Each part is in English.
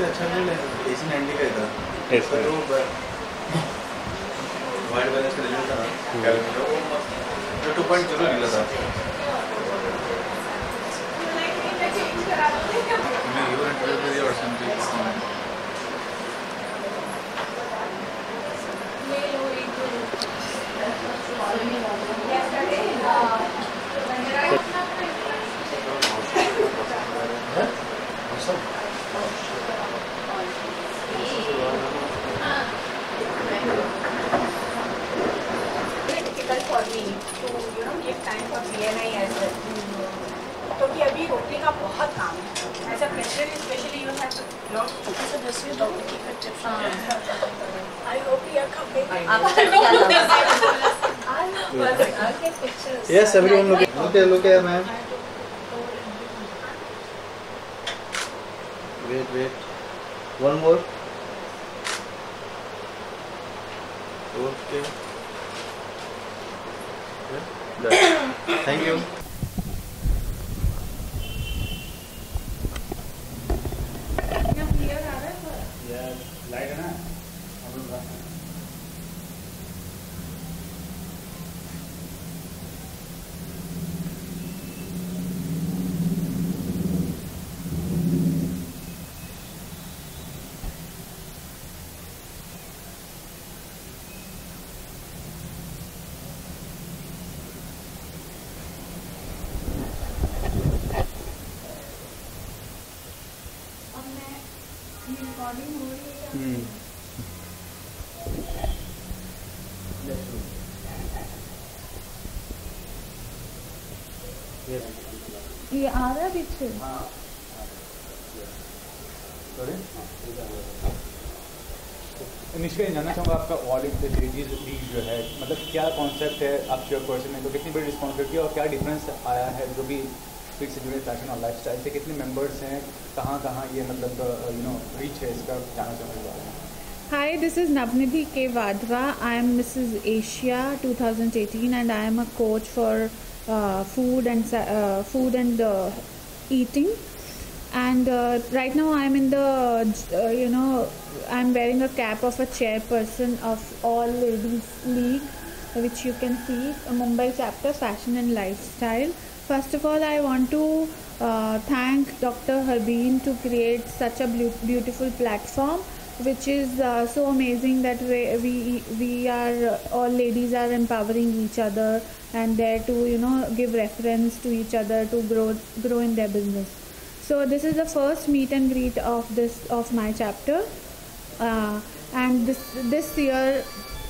इससे अच्छा नहीं लगा एसी 90 का था इसमें वाइट बैलेंस का रिजल्ट था कैलकुलेटर वो मस्त 2.0 निकला था मैं यूर इंटरव्यू और समथिंग क्योंकि अभी रोकने का बहुत काम है as a president specially you have to I hope you are coming Yes, everyone look here, ma'am. Wait. One more. Okay. Done. Thank you. Light है ना ये आ रहा है पीछे निष्कर्ष जानना चाहूँगा आपका ऑल लेडीज लीग जो है मतलब क्या कॉन्सेप्ट है आप चेयरपर्सन है तो कितनी बड़ी रिस्पॉन्सिबिलिटी और क्या डिफरेंस आया है जो भी फिट से जुड़े फैशन और लाइफस्टाइल से कितने मेंबर्स हैं कहाँ ये मतलब रीच है इसका जानना चाहूँगा Hi, this is Navnidhi K. Vadhva. I am Mrs. Asia 2018 and I am a coach for food and eating. And right now I am in the, I am wearing a cap of a chairperson of All Ladies League, which you can see, a Mumbai chapter, fashion and lifestyle. First of all, I want to thank Dr. Harbeen to create such a beautiful platform, which is so amazing that we are all ladies are empowering each other and there to give reference to each other to grow in their business. So this is the first meet and greet of my chapter, and this year.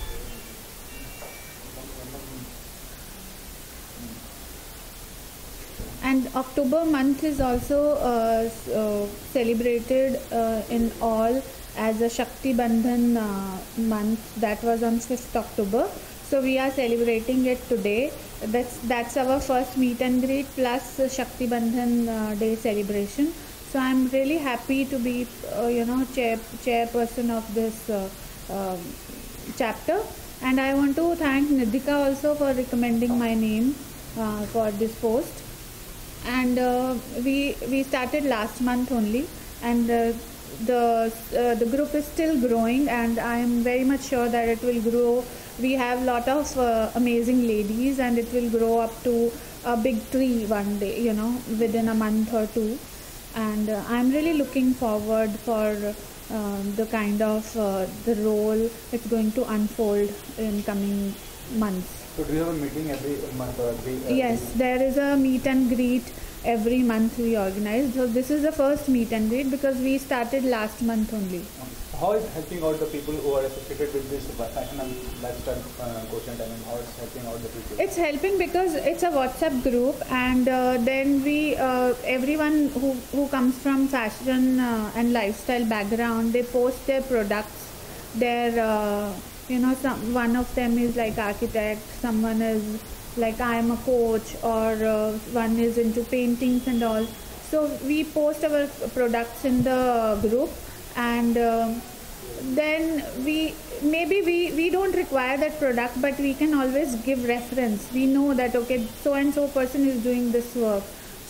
And October month is also celebrated in all as a Shakti Bandhan month. That was on 5th October. So we are celebrating it today. That's our first meet and greet plus Shakti Bandhan day celebration. So I'm really happy to be chairperson of this chapter, and I want to thank Nidhika also for recommending my name for this post. And we started last month only, and the group is still growing, and I am very much sure that it will grow. We have lot of amazing ladies, and it will grow up to a big tree one day, within a month or two. And I'm really looking forward for the kind of the role it's going to unfold in coming months. So do you have a meeting every month or every? Yes, there is a meet and greet every month we organize. So this is the first meet and greet because we started last month only. How is helping out the people who are associated with this fashion and lifestyle quotient? I mean, how it's helping out the people? It's helping because it's a WhatsApp group, and then we everyone who comes from fashion and lifestyle background, they post their products. Their one of them is like architect, someone is like I am a coach, or one is into paintings and all. So we post our products in the group, and then we don't require that product, but we can always give reference. We know that okay, so and so person is doing this work,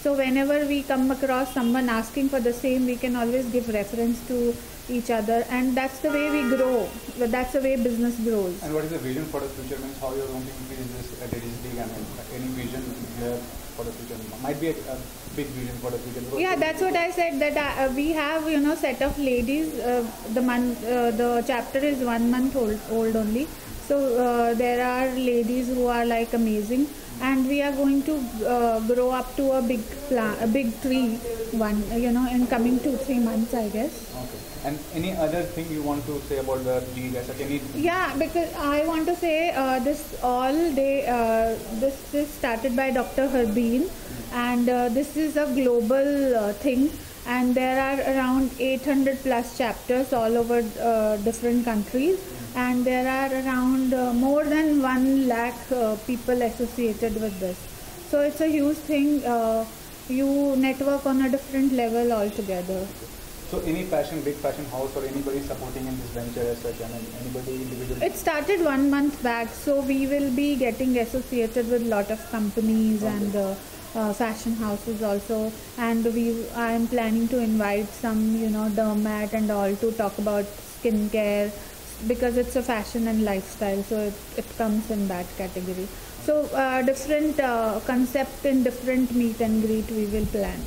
So whenever we come across someone asking for the same, we can always give reference to each other, and that's the way we grow. That's the way business grows. And what is the vision for the future? Means how you're going to increase this ladies league? I mean, any vision you have for the future? Might be a big vision for the future. Yeah, that's what I said, that we have set of ladies. The chapter is 1 month old only. So there are ladies who are like amazing, and we are going to grow up to a big tree in coming 2-3 months, I guess. Okay. And any other thing you want to say about the league as such? Yeah, because I want to say this started by Dr. Harbeen, and this is a global thing, and there are around 800 plus chapters all over different countries, and there are around more than 1 lakh people associated with this. So it's a huge thing. You network on a different level altogether. So any big fashion house or anybody supporting in this venture as such? I mean, anybody individually? It started 1 month back, so we will be getting associated with lot of companies and fashion houses also, and I am planning to invite some dermat and all to talk about skincare, because it's a fashion and lifestyle, so it comes in that category. So different concept in different meet and greet we will plan.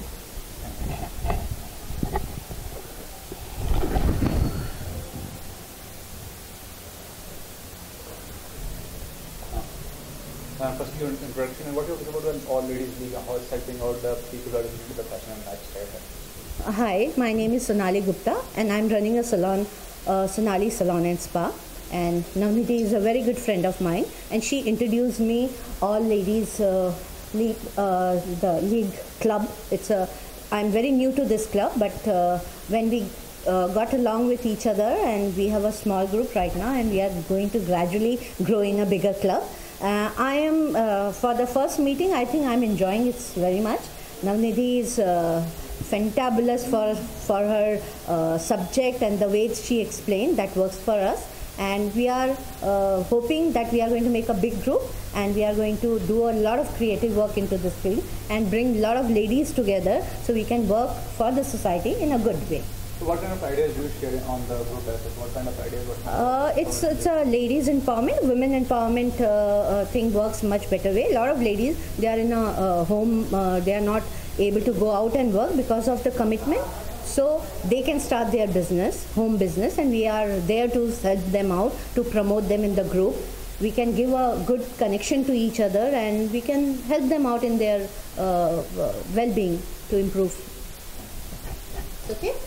Firstly, your introduction, and what you about the All Ladies League, how it's helping out the people who are into the fashion and lifestyle? Hi, my name is Sonali Gupta, and I'm running a salon, Sonali Salon and Spa. And Navnidhi is a very good friend of mine, and she introduced me All Ladies League, the league club. I'm very new to this club, but when we got along with each other, and we have a small group right now, and we are going to gradually grow in a bigger club. I am, for the first meeting, I think I'm enjoying it very much. Navnidhi is fantabulous for her subject, and the way she explained, that works for us. And we are hoping that we are going to make a big group, and we are going to do a lot of creative work into this field and bring a lot of ladies together so we can work for the society in a good way. So what kind of ideas do you share on the group? What kind of ideas? It's a ladies empowerment, women empowerment thing works much better way. A lot of ladies, they are in a home, they are not able to go out and work because of the commitment. So they can start their business, home business, and we are there to help them out, to promote them in the group. We can give a good connection to each other, and we can help them out in their well-being to improve. Okay?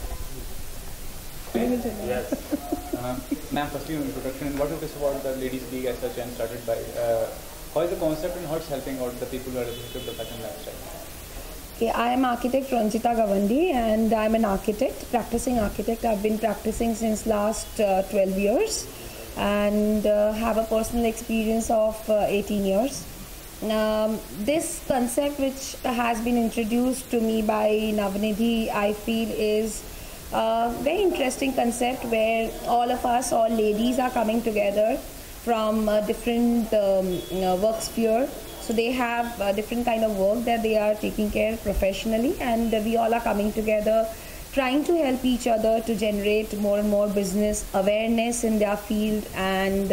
Yes. Ma'am, firstly, your introduction, what is this about the Ladies League as such, and started by, how is the concept and how it's helping out the people who are related to the fashion lifestyle? Okay, I am architect Ranjita Gawandi, and I am an architect, practicing architect. I've been practicing since last 12 years and have a personal experience of 18 years. This concept which has been introduced to me by Navnidhi, I feel is a very interesting concept where all of us, all ladies, are coming together from different work sphere. So they have different kind of work that they are taking care professionally, and we all are coming together trying to help each other to generate more and more business awareness in their field, and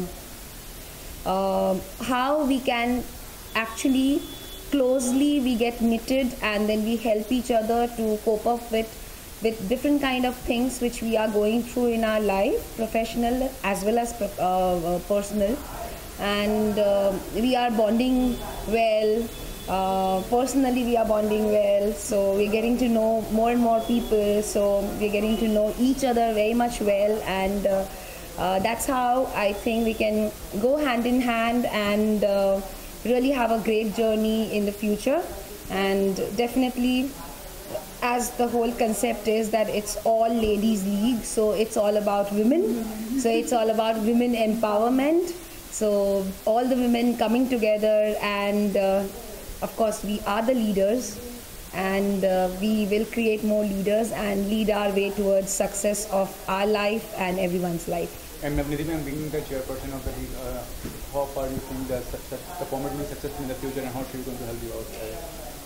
how we can actually closely we get knitted, and then we help each other to cope up with different kind of things which we are going through in our life, professional as well as personal. And we are bonding well, personally we are bonding well, so we're getting to know more and more people, so we're getting to know each other very much well, and that's how I think we can go hand in hand and really have a great journey in the future. And definitely, as the whole concept is that it's all ladies league, so it's all about women, so it's all about women empowerment. So all the women coming together, and of course we are the leaders, and we will create more leaders and lead our way towards success of our life and everyone's life. And Navnidhi ma'am, being the chairperson of the league, how far do you think the format will be successful in the future, and how she is going to help you out?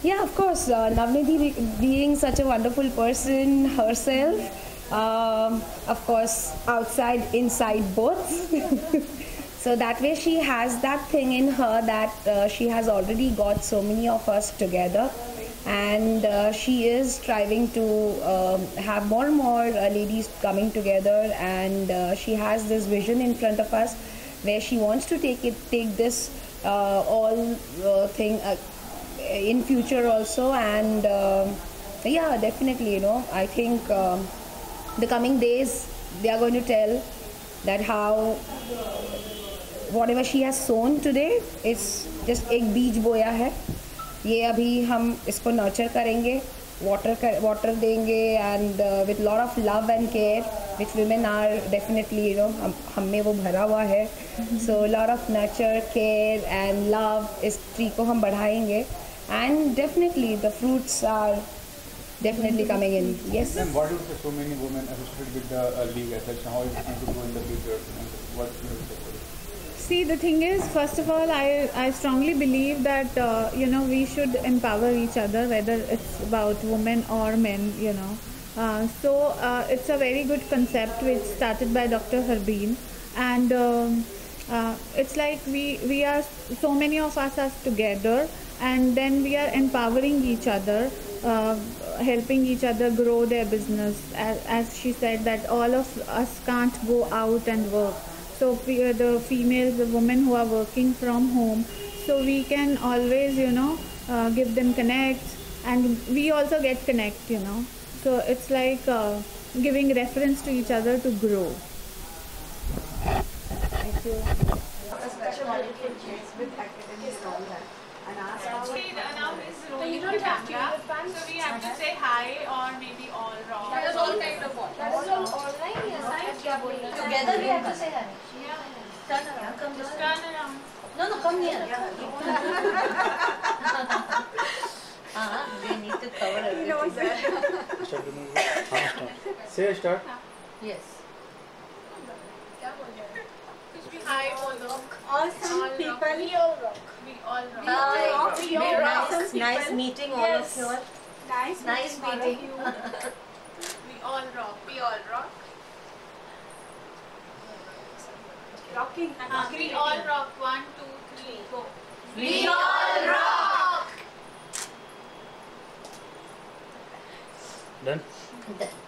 Yeah, of course. Navnidhi being such a wonderful person herself, of course, outside, inside both. So that way she has that thing in her that she has already got so many of us together, and she is striving to have more and more ladies coming together, and she has this vision in front of us where she wants to take this all thing in future also, and yeah, definitely, I think the coming days they are going to tell that how whatever she has sown today is just एक बीज बोया है, ये अभी हम इसको nurture करेंगे, water देंगे, and with lot of love and care which women are definitely, हम में वो भरा हुआ है, so lot of nurture, care and love इस tree को हम बढ़ाएंगे, and definitely the fruits are definitely coming in. Yes. And what if so many women associated with the league as such? How is it going to grow in the future? And what do you say? See, the thing is, first of all, I strongly believe that we should empower each other, whether it's about women or men. So it's a very good concept which started by Dr. Harbeen, and it's like we are, so many of us are together, and then we are empowering each other, helping each other grow their business. As she said, that all of us can't go out and work. So the females, the women who are working from home, so we can always, give them connect, and we also get connect, So it's like giving reference to each other to grow. Thank you. A special volunteer with academics and ask how So you don't have camera, so we have to say hi or maybe all wrong. That is all kind of what? That is all online, yes. Together we have to say hi. Yeah. Turn around. Come Just this turn way. around. No, come here. They need to cover everything. Start the movie. Say start. Yes. Hi, bolo. awesome people. We all rock. We all rock. Hi. We all Nice, awesome nice people. meeting all Yes. of you all. Nice Nice meeting. We all rock. We all rock. Rocking. We all rock. 1, 2, 3, go. We all rock. Done. Done.